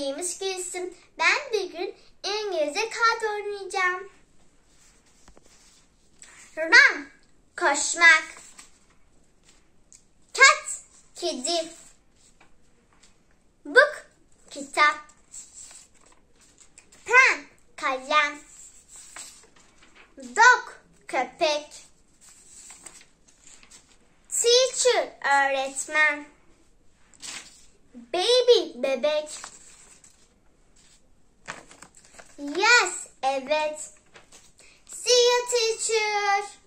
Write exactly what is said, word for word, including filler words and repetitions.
name is Gülsüm. Ben bugün İngilizce kart oynayacağım. Run, koşmak. Cat, kedi. Book, kitap. Pen, kalem. Dog, köpek. Teacher, öğretmen. Baby, bebek. Yes, evet. See you, teacher.